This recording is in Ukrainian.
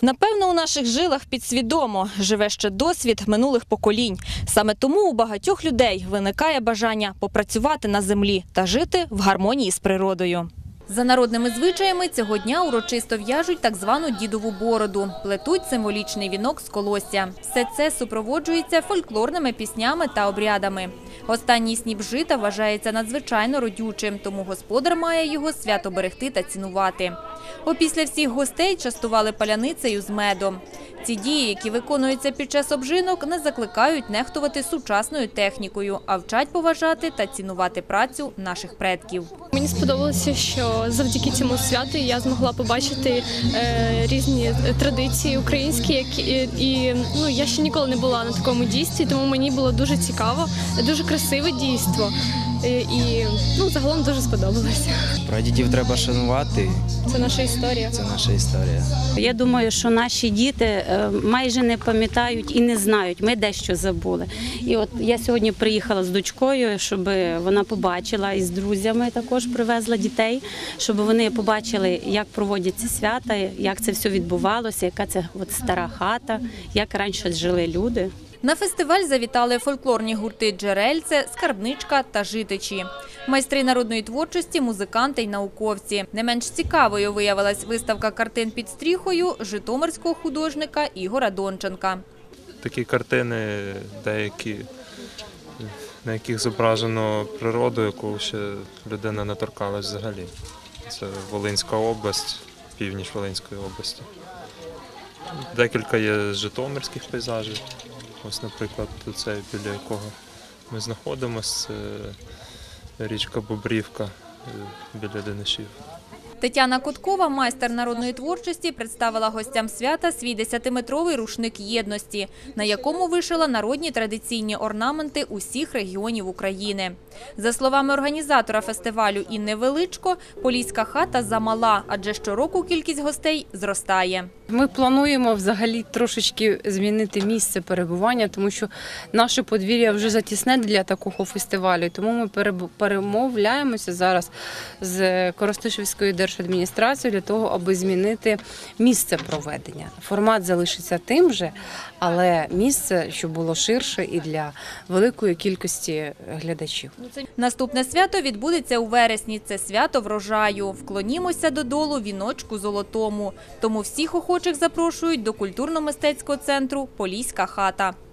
Напевно, у наших жилах підсвідомо живе ще досвід минулих поколінь. Саме тому у багатьох людей виникає бажання попрацювати на землі та жити в гармонії з природою. За народними звичаями цього дня урочисто в'яжуть так звану дідову бороду, плетуть символічний вінок з колосся. Все це супроводжується фольклорними піснями та обрядами. Останній сніп жита вважається надзвичайно родючим, тому господар має його свято берегти та цінувати. Опісля всіх гостей частували паляницею з медом. Ці дії, які виконуються під час обжинок, не закликають нехтувати сучасною технікою, а вчать поважати та цінувати працю наших предків. Мені сподобалося, що завдяки цьому святу я змогла побачити різні традиції українські, і я ще ніколи не була на такому дійстві, тому мені було дуже цікаво, дуже красиве дійство. І загалом дуже сподобалося. Прадідів треба шанувати. Це наша історія. Це наша історія. Я думаю, що наші діти майже не пам'ятають і не знають. Ми дещо забули. І от я сьогодні приїхала з дочкою, щоб вона побачила, і з друзями також привезла дітей, щоб вони побачили, як проводяться свята, як це все відбувалося, яка це стара хата, як раніше жили люди. На фестиваль завітали фольклорні гурти «Джерельце», «Скарбничка» та «Житичі». Майстри народної творчості, музиканти й науковці. Не менш цікавою виявилась виставка картин під стріхою житомирського художника Ігоря Донченка. Такі картини, деякі, на яких зображено природу, яку ще людина не торкалась взагалі. Це Волинська область, північ Волинської області. Декілька є житомирських пейзажів. Ось, наприклад, цей, біля якого ми знаходимося, це річка Бобрівка біля Денишів. Тетяна Коткова, майстер народної творчості, представила гостям свята свій 10-метровий рушник єдності, на якому вишила народні традиційні орнаменти усіх регіонів України. За словами організатора фестивалю Інни Величко, Поліська хата замала, адже щороку кількість гостей зростає. Ми плануємо взагалі трошечки змінити місце перебування, тому що наше подвір'я вже затісне для такого фестивалю. Тому ми перемовляємося зараз з Коростишівською держадміністрацією для того, аби змінити місце проведення. Формат залишиться тим же, але місце, щоб було ширше і для великої кількості глядачів. Наступне свято відбудеться у вересні. Це свято врожаю. Вклонімося додолу віночку золотому. Тому всіх охочих запрошують до культурно-мистецького центру «Поліська хата».